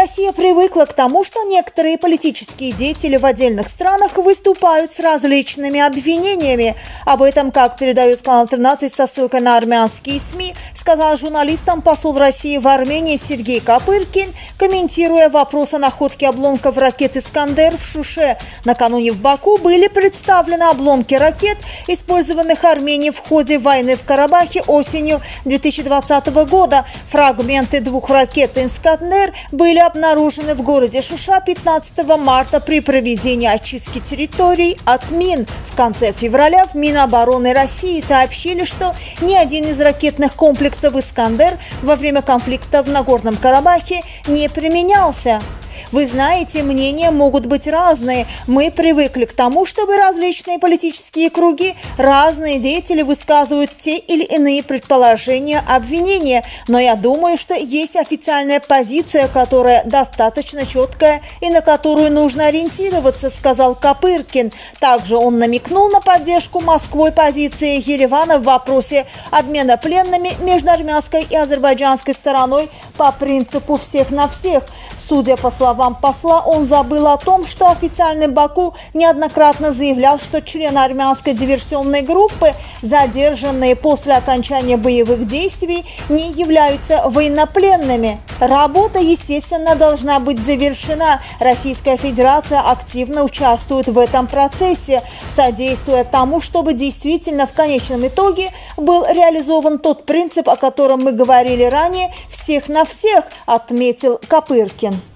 Россия привыкла к тому, что некоторые политические деятели в отдельных странах выступают с различными обвинениями. Об этом, как передает канал 13 со ссылкой на армянские СМИ, сказал журналистам посол России в Армении Сергей Копыркин, комментируя вопрос о находке обломков ракет «Искандер» в Шуше. Накануне в Баку были представлены обломки ракет, использованных Арменией в ходе войны в Карабахе осенью 2020 года. Фрагменты двух ракет «Искандер» были обнаружены в городе Шуша 15 марта при проведении очистки территорий от мин. В конце февраля в Минобороны России сообщили, что ни один из ракетных комплексов «Искандер» во время конфликта в Нагорном Карабахе не применялся. Вы знаете, мнения могут быть разные. Мы привыкли к тому, чтобы различные политические круги, разные деятели высказывают те или иные предположения, обвинения. Но я думаю, что есть официальная позиция, которая достаточно четкая и на которую нужно ориентироваться, сказал Копыркин. Также он намекнул на поддержку Москвой позиции Еревана в вопросе обмена пленными между армянской и азербайджанской стороной по принципу «всех на всех». Судя по словам посла, он забыл о том, что официальный Баку неоднократно заявлял, что члены армянской диверсионной группы, задержанные после окончания боевых действий, не являются военнопленными. Работа, естественно, должна быть завершена. Российская Федерация активно участвует в этом процессе, содействуя тому, чтобы действительно в конечном итоге был реализован тот принцип, о котором мы говорили ранее, «всех на всех», отметил Копыркин.